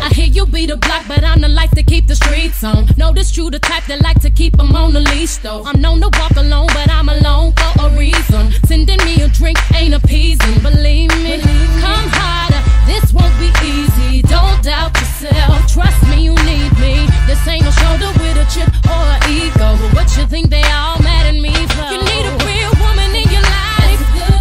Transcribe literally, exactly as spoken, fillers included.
I hear you be the block, but I'm the life to keep the streets on. Notice you the type that like to keep them on the leash though. I'm known to walk alone, but I'm alone for a reason. Sending me a drink ain't appeasing, believe me. Come harder, this won't be easy. Don't doubt yourself, trust me, you need me. This ain't no shoulder with a chip or an ego, but what you think they all